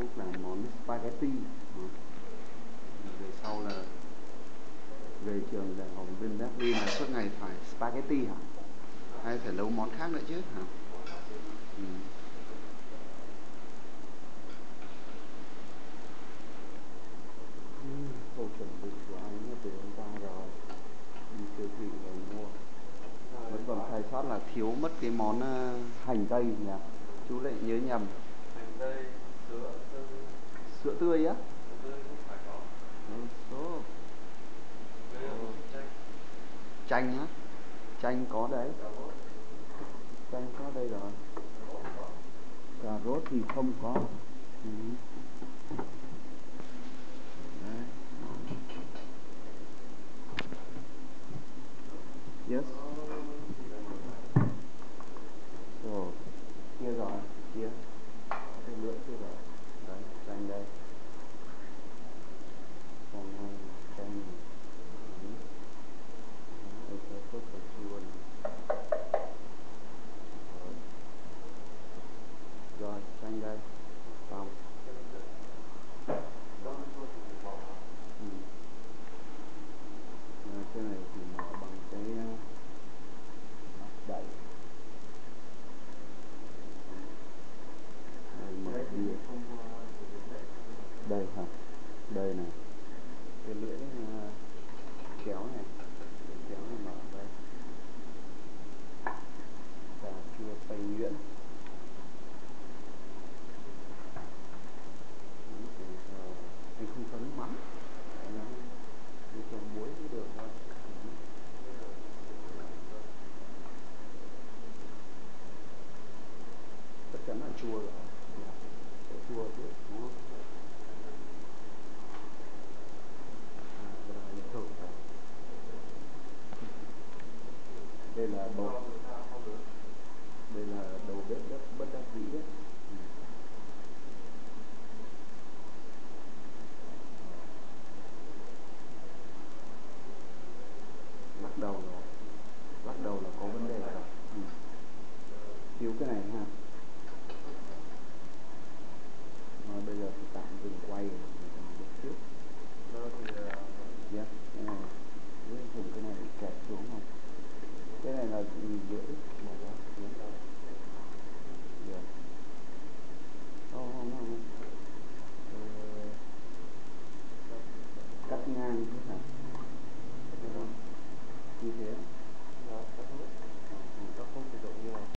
Phúc làm món spaghetti. Về sau là về trường đại học bên Berlin là suốt ngày phải spaghetti hả? Hay phải nấu món khác nữa chứ hả? Ừ. Tôi chuẩn bị của anh từ hôm qua rồi, đi siêu thị rồi mua. Vẫn còn sai sót là thiếu mất cái món hành tây nhỉ? Chú lại nhớ nhầm. Hành tây, sữa tươi. Sữa tươi á? Sữa tươi cũng phải có. Số. Chanh. Chanh á? Chanh có đấy. Chanh có đây rồi. Cà rốt thì không có. Ừ. Đấy. Yes. Rồi. Kia rồi. Kia. Cái lưỡi kia rồi. Đấy. Chanh đây. Còn chanh này. Đây có sốt cà chua này. Rồi, chanh đây. Xong. Cái này thì mở bằng cái đậy. Đây mở đi. Đây hả? Đây này. Cái lưỡi kéo này. Kéo này mở đây. Cà chua xay nhuyễn. Anh không cho nước mắm. Anh cho muối cũng được thôi. Chắc chắn là chua rồi. Sẽ chua chứ, đúng không? Đây là bột